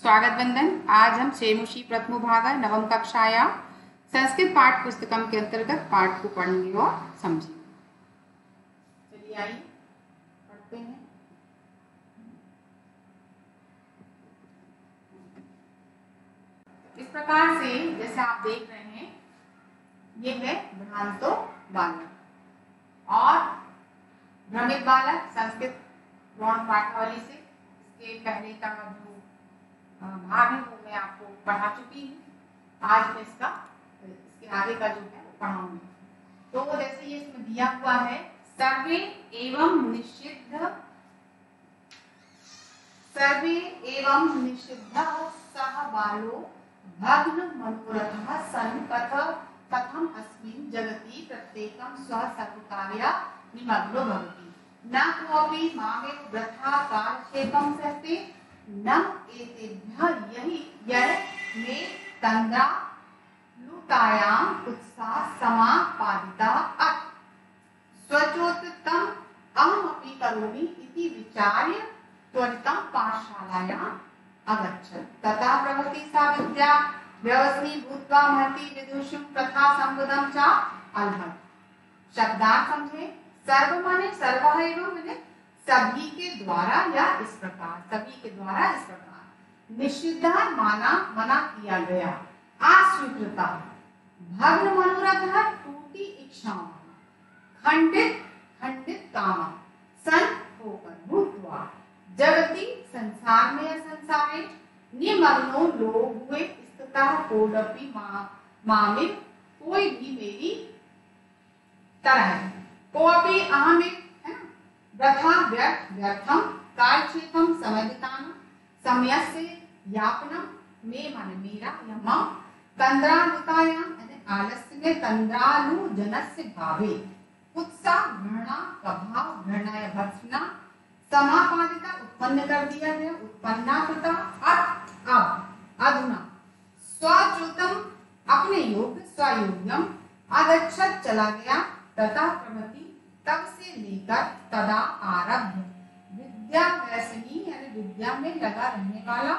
स्वागत वंदन। आज हम शेमुषी प्रथम भाग नवम कक्षाया संस्कृत पाठ पुस्तकम के अंतर्गत पाठ को पढ़ेंगे और समझेंगे। चलिए आइए पढ़ते हैं। इस प्रकार से जैसे आप देख रहे हैं, ये है भ्रांतो बालक और भ्रमित बालक। संस्कृत गौण पाठावली से इसके पहले का जो भाग है वो मैं आपको पढ़ा चुकी हूँ। आज मैं इसके आगे का जो है पढ़ाऊंगी। तो जैसे ये इसमें दिया हुआ है, सर्वे एवं निषिद्ध सह बालो भग्न मनोरथः सन् कथम अस्मिन् जगति प्रत्येकं स्वसर्वकार्य निमग्नो भवति न कोऽपि मामेव वृथा कालक्षेपं सहते न एतेभ्यः यः मे तन्द्रा लुटायाम् उत्साह समापादिता अथ स्वचोदितम् अहमपि करोमि इति विचार्य त्वरितं पाठशालायाम् अगच्छत्। तथा प्रभृति सा विद्या व्यवस्नी भूत्वा महती विदुषुं प्रथा संबुधं च अलभत। शब्दार्थ समझे। सर्व माने सर्वः एवं माने सभी के द्वारा या इस प्रकार, सभी के द्वारा इस प्रकार। निषिद्ध मना किया गया, अस्वीकृता। भग्न मनोरथ टूटी इच्छाओं, खंडित काम, सन होकर भूतवा, जगति संसार में या संसारे, निमग्नो लोग हुए स्थितः कोडपि मामिव कोई भी मेरी तरह, कोपि अहमिव वृथा व्यर्थम कालक्षेपम समय बिताना, समयस्य यापनम में माने मेरा या मम तंद्रालुतायाम आलस्य में तंद्रालु जनस्य भावे उत्साह घृणा कभाव घृणाय भत्सना समापादिता उत्पन्न कर दिया है, उत्पन्ना कृता अब अधुना स्वच्युतम अपने योग स्वयोग्यम अगच्छत चला गया तथा प्रमति तब से लेकर तदा आरभ्य विद्या व्यसनी यानी विद्या में लगा रहने वाला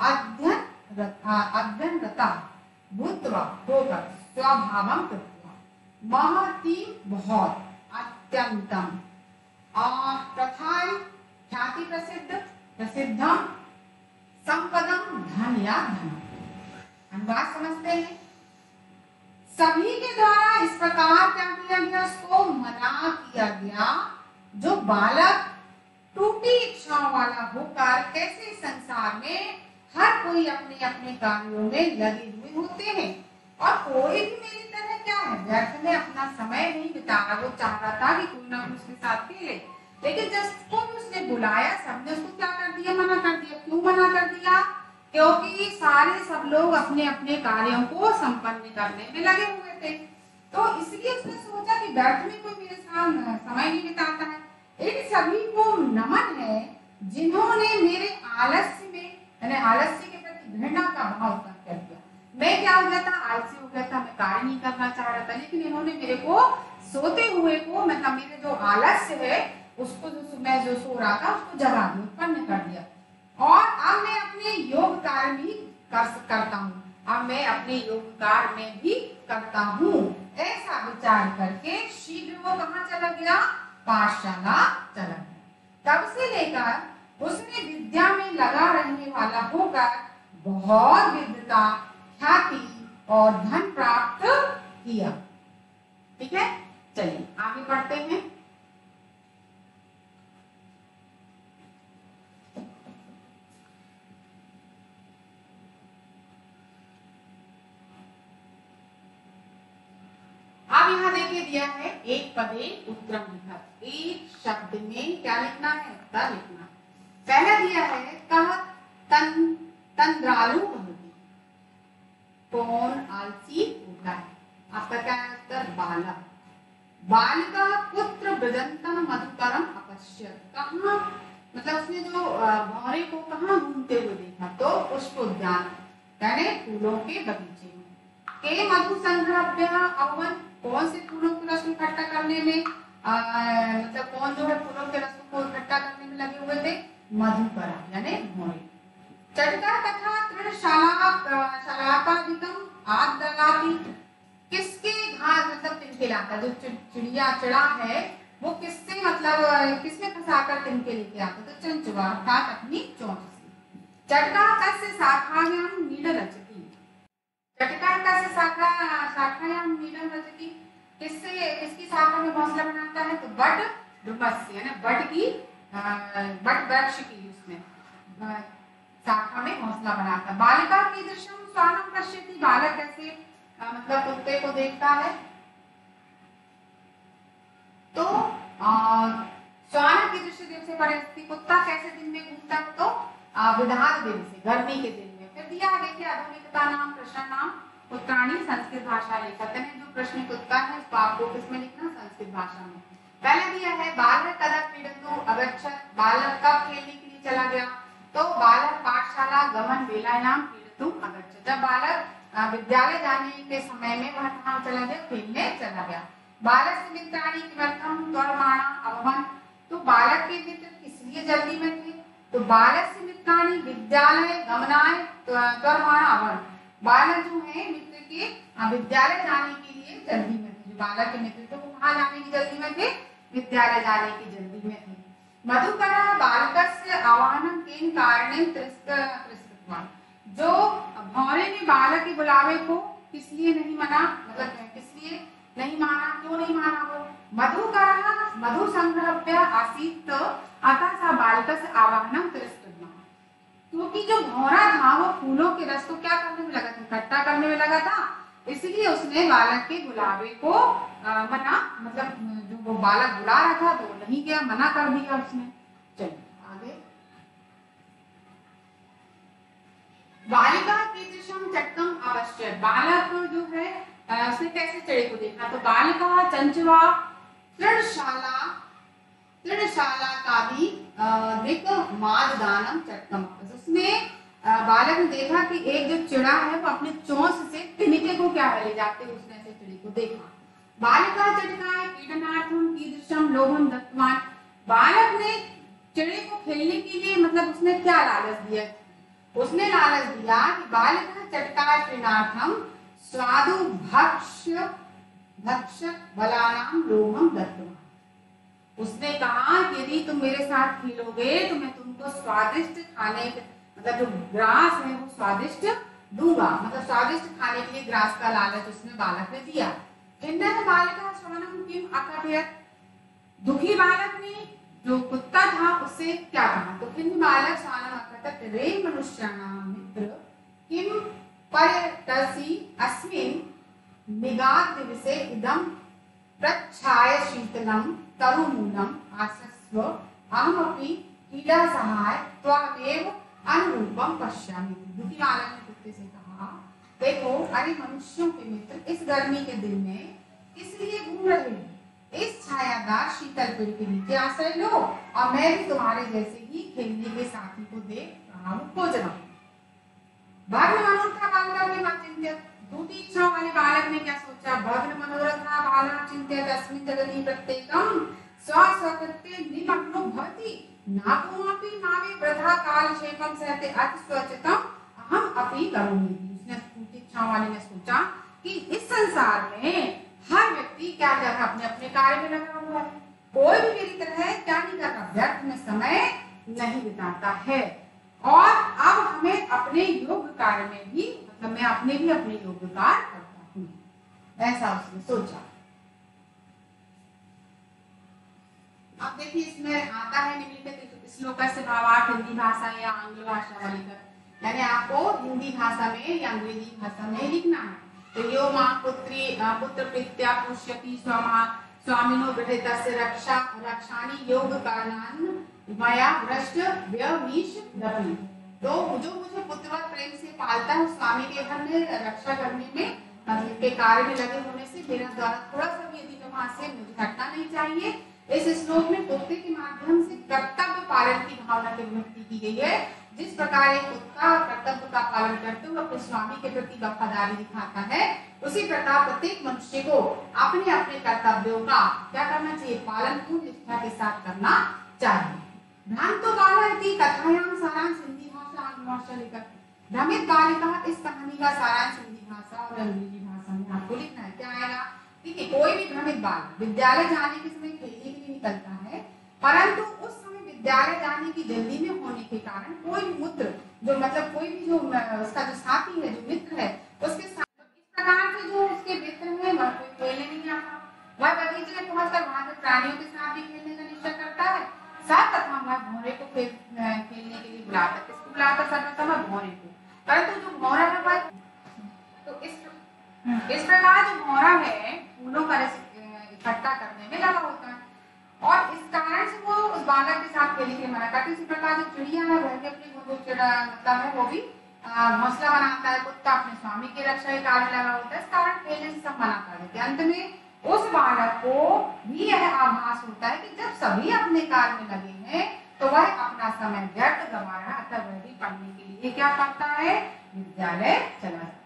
अध्ययनरता भूत्वा होकर स्वभावं कृत्वा महती बहुत अत्यंतम प्रथाय ख्याति प्रसिद्धम संपदम धन या धन। अनुवाद समझते हैं। सभी के द्वारा इस प्रकार क्या किया गया, उसको मना किया गया जो बालक टूटी इच्छाओं वाला होकर कैसे संसार में हर कोई अपने अपने कार्यों में लगे हुए होते हैं और कोई भी मेरी तरह क्या है व्यर्थ में अपना समय नहीं बिता रहा। वो चाह रहा था कि कोई ना कोई उसके साथ खेले, लेकिन जिसको भी उसने बुलाया सबने उसको क्या कर दिया, मना कर दिया। क्यों मना कर दिया? क्योंकि सब लोग अपने अपने कार्यों को संपन्न करने में लगे हुए थे। तो इसलिए उसने सोचा कि व्यर्थ में कोई मेरे साथ समय नहीं बिताता है। इन सभी को नमन है जिन्होंने मेरे आलस्य में यानी आलस्य के प्रति घृणा का भाव उत्पन्न कर दिया। मैं क्या हो गया था, आलसी हो गया था, मैं कार्य नहीं करना चाह रहा था, लेकिन इन्होंने मेरे को सोते हुए को मतलब मेरे जो आलस्य है उसको मैं जो सो रहा था उसको जगा दिया, उत्पन्न कर दिया। और अब मैं अपने योग कार्य भी करता हूँ, अब मैं अपने योग कार्य में भी करता हूँ। ऐसा विचार करके शीघ्र वो कहाँ चला गया, पाठशाला चला गया। तब से लेकर उसने विद्या में लगा रहने वाला होकर बहुत विद्वता ख्याति और धन प्राप्त किया। ठीक है, चलिए आगे बढ़ते हैं। अब यहाँ देखिए दिया है एक पदे उत्तरम लिखत। एक शब्द में क्या लिखना है, उत्तर लिखना। पहला दिया है कह तंद्रालु भवति, कौन आलसी होता है। आपका क्या है उत्तर, बालक। बालिका पुत्र ब्रजंतम मधुकरम अपश्यत। कहाँ मतलब उसने जो भौरे को कहाँ घूमते हुए देखा, तो पुष्प उद्यान यानी फूलों के बगीचे में। के मधु संग्रह्य अवन, कौन से फूलों के रस इकट्ठा करने में मतलब कौन जो है फूलों के रस को इकट्ठा करने में लगे हुए थे, मधुकरा यानी भौरे। चटका कथा शलाकादिकम आग दगाती, किसके घास मतलब तिनके लाता, जो चिड़िया चिड़ा है वो किससे मतलब किसमें फंसाकर तिनके लेके आता, तो चंचुआ अर्थात अपनी चोंच से। चटका कस्य शाखायां नीड रचती, चटका कस्य शाखायां नीड रचती, किससे किसकी शाखा में घोंसला बनाता है, तो बट डुमस यानी बट की बट वृक्ष की उसमें शाखा में घोंसला बनाता है। बालिका कीदृशं श्वानं पश्यति, बालक कैसे मतलब कुत्ते को देखता है, तो श्वान की दृष्टि दिन से परिस्थिति, कुत्ता कैसे दिन में घूमता है, तो विधान दिन से गर्मी के दिन में। फिर दिया देखिए आधुनिकता नाम प्रश्न नाम उत्तराणी संस्कृत भाषा लेखक है, जो प्रश्न उत्तर है उसको आपको किसमें लिखना, संस्कृत भाषा में। पहले दिया है बालक कदा क्रीडतु अगच्छत, बालक कब खेलने के लिए चला गया, तो बालक पाठशाला गमन वेलायां क्रीडतु अगच्छत, जब बालक विद्यालय जाने के समय में वह कहाँ चला गया, खेलने चला गया। बालक से मित्राणि किमर्थम त्वरमाणा अभवन्, तो बालक के मित्र इसलिए जल्दी में थे, तो बालक से मित्राणि विद्यालय गमनाय त्वरमाणा अभवन्, बालक जो है मित्र के विद्यालय जाने के लिए जल्दी में थे, जो बालक के मित्र थे वो कहाँ जाने की जल्दी में थे, विद्यालय जाने की जल्दी में थे। मधुकरः बालकस्य आह्वानं केन कारणेन तिरस्कृतवान्, जो भौरे ने बालक के बुलावे को किस लिए नहीं मना, मतलब किस लिए नहीं माना, क्यों नहीं माना वो, मधुकरः मधु संग्रहव्य आसीत् अतः सा बालकस्य आवाहनं तिरस्कृतवान्, क्योंकि जो भौरा था वो फूलों के रस को क्या करने में लगा था, इकट्ठा करने में लगा था, इसलिए उसने बालक के बुलावे को मना, मतलब जो वो बालक बुला रहा था तो वो नहीं गया, मना कर दिया उसने। चलिए आगे, बालिका कीदृशं चटकम अवश्य, बालक जो है उसने कैसे चिड़े को देखा, तो बालिका चंचवा तृणशाला का भी दिक माददानम चटकम, उसने बालक ने देखा कि एक जो चिड़ा है वो अपने चोंच से तिनके को क्या ले जाते, उसने ऐसे चिड़ी को देखा। बालिका चटकाय क्रीडनार्थम कीदृशं लोभम दत्तवान्, बालक ने चिड़े को खेलने के लिए मतलब उसने क्या लालच दिया, उसने लालच दिया कि बालिका चटकाय क्रीडनार्थम स्वादु भक्ष बलानाम लोभम दत्तवान्, उसने कहा कि यदि तुम मेरे साथ खेलोगे तो मैं तुमको स्वादिष्ट खाने मतलब जो ग्रास है वो स्वादिष्ट दूंगा, मतलब स्वादिष्ट खाने के लिए ग्रास का लालच उसने बालक ने दिया। खिन्नः बालकः श्वानं किम अकथयत्, दुखी बालक ने जो कुत्ता था उससे क्या कहा, तो खिन्न बालक श्वानं अकथयत् रे मनुष्याणां मित्र किम पर्यटसि अस्मिन् निगाद् दिवसे इदं प्रच्छाय शीतलं तरुमूलम् आसस्व अहमपि क्रीडा सहाय त्वमेव अनुरूपम पश्यामि, दुखी बालक ने कुत्ते से कहा, देखो अरे मनुष्यों के मित्र इस गर्मी के दिन में इसलिए घूम रहे हैं, इस छायादार शीतल पेड़ के नीचे आश्रय लो और मैं भी तुम्हारे जैसे ही खेलने के साथी को देख रहा हूँ, खोज रहा हूँ। भग्न मनोरथा बालकः चिंत्यत, दूसरी इच्छाओं वाले बालक ने क्या सोचा, भग्न मनोरथा बालः चिंत्यत अस्मिन् जगति प्रत्येकं स्वस्वकृत्ये निमग्नो भवति नापुमपि मावे वृथा कालक्षेपं सहते अति स्वचितम अहम अपि करोमि, उसने दूसरी इच्छाओं वाले ने सोचा कि इस संसार में हर व्यक्ति क्या कर रहा है, अपने अपने कार्य में लगा हुआ है, कोई भी मेरी तरह क्या नहीं कर रहा, व्यर्थ में समय नहीं बिताता है, और अब हमें अपने योग कार्य में भी मतलब मैं अपने भी अपने योग कार्य करता हूँ, ऐसा उसने सोचा। अब देखिए इसमें आता है निम्नलिखित श्लोकस्य भावार्थ हिंदी भाषा या आंग्ल भाषा वाली कर, यानी आपको हिंदी भाषा में या अंग्रेजी भाषा में लिखना है। तो यो मां पुत्र प्रीत्या पुष्यति स्वामिनो गृहीतस्य रक्षानि योग कारणान् मया भ्रष्ट व्यमीश दपि, तो जो मुझे पुत्रवत प्रेम से पालता है स्वामी के घर में रक्षा करने में मतलब के कार्य में लगे होने से मेरा द्वारा थोड़ा सा भी यदि वहां से मुझे हटना नहीं चाहिए। इस श्लोक में कुत्ते के माध्यम से कर्तव्य पालन की भावना की अभिव्यक्ति की गई है, जिस प्रकार एक कुत्ता कर्तव्य का पालन करते हुए अपने स्वामी के प्रति वफादारी दिखाता है, उसी प्रकार प्रत्येक मनुष्य को अपने अपने कर्तव्यों का क्या करना चाहिए, पालन पूर्ण निष्ठा के साथ करना चाहिए। भ्रांतो बालः इति कथायां सारांश हिंदी भाषा आंग्ल भाषा लेकर, भ्रमित बालिका, इस कहानी का सारांश हिंदी भाषा और अंग्रेजी भाषा में आपको लिखना है। क्या आएगा? देखिए, कोई भी भ्रमित बालक विद्यालय जाने के समय खेलने के लिए निकलता है, परंतु उस समय विद्यालय जाने की जल्दी में होने के कारण कोई भी मित्र जो मतलब कोई भी जो उसका जो साथी है, जो मित्र है, उसके साथ इस प्रकार से जो उसके मित्र है वह कोई खेलने नहीं आता। वह बगीचे में पहुंचकर वहां के प्राणियों के साथ भी खेलने का निश्चय करता है। सर्वप्रथम वह भौरे को खेलने के लिए बुलाता है। किसको बुलाता है? सर्वप्रथम भौरे को। परंतु जो भौरा है वह तो इस प्रकार जो भौरा है फूलों का रस इकट्ठा करने में लगा होता है और इस कारण से वो उस बालक के साथ खेलने के मना करते। इसी प्रकार जो चिड़िया है वह भी अपनी मतलब है वो भी घोंसला बनाता है। कुत्ता अपने स्वामी की रक्षा के कारण लगा होता है। इस कारण खेलने से सब मना कर देते हैं। अंत में उस बालक को भी यह आभास होता है कि जब सभी अपने कार्य में लगे हैं तो वह अपना समय व्यर्थ गंवा रहा है, अतः वह भी पढ़ने के लिए क्या करता है? विद्यालय चला जाता है।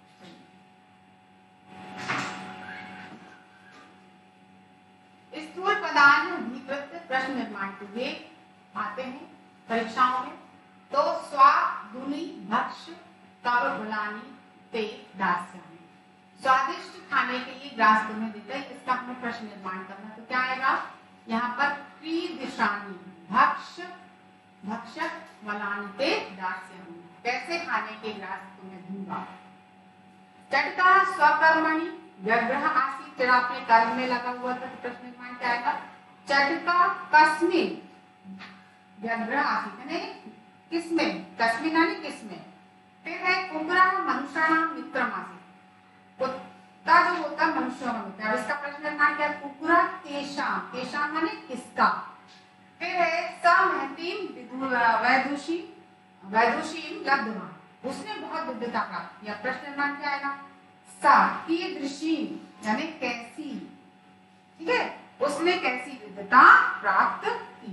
स्थूल पदार्थ अधिकृत प्रश्न निर्माण के लिए आते हैं परीक्षाओं में। तो स्वा दुनी भक्ष कब बुलानी ते दास्यामी, स्वादिष्ट खाने के लिए ग्रास तुम्हें देता है, इसका हमें प्रश्न निर्माण करना। तो क्या आएगा यहाँ पर? क्रीदिशानी भक्ष भक्षक वलानते दास्यामी, कैसे खाने के ग्रास तुम्हें दूंगा। चटका स्वकर्मणि व्यग्रह आसीत, जरा अपने कर्म में लगा हुआ था। तो प्रश्न निर्माण क्या आएगा? चटका कस्मिन व्यग्रह आसीत, यानी किसमें? कस्मिन यानी किसमें। फिर है कुबरा मनुष्याणाम मित्रम आसीत, कुत्ता जो होता है मनुष्यों का मित्र। अब इसका प्रश्न निर्माण क्या है? कुबरा तेषाम, तेषाम यानी किसका। फिर है समहतीम वैदुषी वैदुषीम लब्धवान, उसने बहुत विद्वता प्राप्त किया। प्रश्न निर्माण क्या आएगा? सा कीदृशी यानी कैसी, ठीक है, उसने कैसी विद्वता प्राप्त की।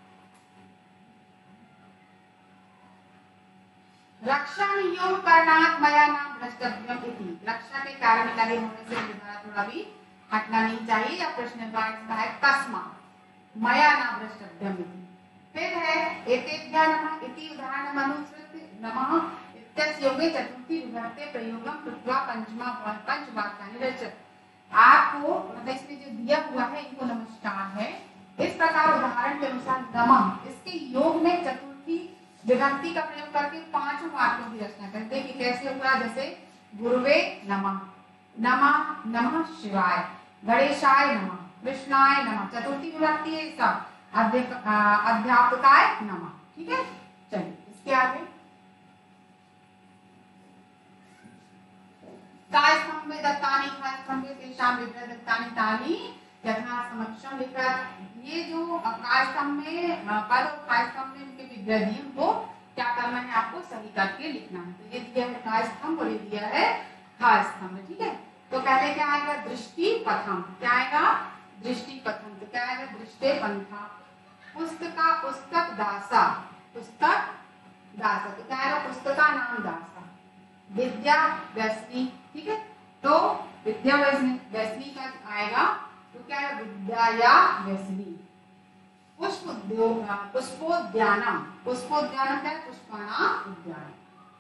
रक्षा नियोग करणात् मया नाम भ्रष्टव्यम इति, रक्षा के कारण लगे होने से थोड़ा भी हटना नहीं चाहिए। या प्रश्न निर्माण है कस्मात् मया नाम भ्रष्टव्यम इति। फिर है एतेभ्यः नमः इति उदाहरणम् अनुसृत्य नमः इत्यस्य योगे चतुर्थी विभक्ते प्रयोगम कृत्वा पंचवाक्यानि रचत। आपको मतलब इसमें जो दिया हुआ है इनको नमस्कार है, इस प्रकार उदाहरण के अनुसार नमः इसके योग में चतुर्थी विभक्ति का प्रयोग करके 5 वाक्यों की रचना करें। देखिए कैसे हुआ, जैसे गुरुवे नमः, नमः नमः शिवाय, गणेशाय नमः, कृष्णाय नमः, चतुर्थी विभक्ति है इसका, अध्यापकाय नमः। ठीक है, चलिए इसके आगे कायस्तंभे दत्तानि कायस्तंभे तेषां विग्रह दत्तानि तानि यथा समक्षम लिखा। ये जो कायस्तंभ में पद और कायस्तंभ में इनके विग्रह दिए उनको क्या करना है? आपको सही करके लिखना है। तो ये दिया है कायस्तंभ और ये दिया है कायस्तंभ। ठीक है, तो पहले क्या आएगा? दृष्टि पथम। क्या आएगा? दृष्टि पथम। तो क्या आएगा? दृष्टे पंथा। पुस्तका पुस्तक दासा, पुस्तक दासा। तो क्या आएगा? पुस्तका नाम दासा। विद्या व्यसनी। ठीक है, तो विद्या व्यसनी का आएगा तो क्या है? विद्या या व्यसनी। पुष्प उद्योग पुष्पोद्यानम, पुष्पोद्यानम क्या है? पुष्पाणा उद्यान।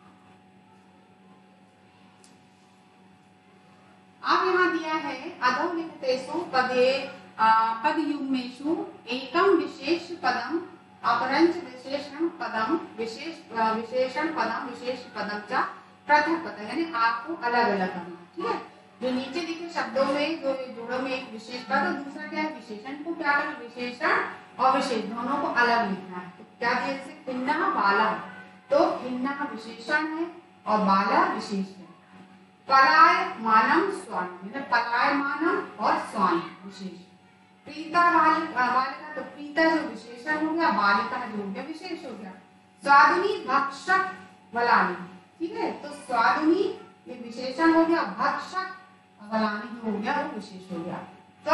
अब यहाँ दिया है अधोलिखितेषु पदे पदयुग्मेषु एकम विशेष पदम अपरंच विशेषण पदम विशेषण पदम विशेष पदम च पृथक पद, यानी आपको अलग अलग करना। ठीक है, जो नीचे लिखे शब्दों में जो जोड़ों में एक विशेष पद और दूसरा क्या है? विशेषण को क्या करना? विशेषण और विशेष दोनों को अलग लिखना है। तो क्या दिया? जैसे खिन्ना बाला, तो खिन्ना विशेषण है और बाला विशेष है। पलाय मानम स्वान, पलाय मानम और स्वान विशेष। प्रीता बालिका, तो प्रीता जो विशेषण हो गया, बालिका जो हो गया विशेष हो गया। स्वादुनी भक्षक वलानी। ठीक है, तो स्वादुनी ये विशेषण हो गया, भक्षक वलानी जो हो गया वो विशेष हो गया।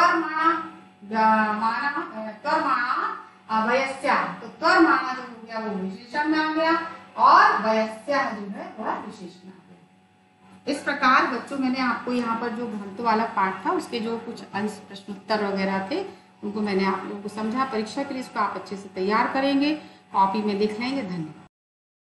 त्वरमाणा वयस्या, तो त्वरमाणा जो हो गया वो विशेषण में आ गया और वयस्या जो है वह विशेषण में आ गया। इस प्रकार बच्चों मैंने आपको यहाँ पर जो भ्रंत वाला पाठ था उसके जो कुछ अंश प्रश्नोत्तर वगैरह थे उनको मैंने आप लोगों को समझा। परीक्षा के लिए इसको आप अच्छे से तैयार करेंगे, कॉपी में देख लेंगे। धन्यवाद।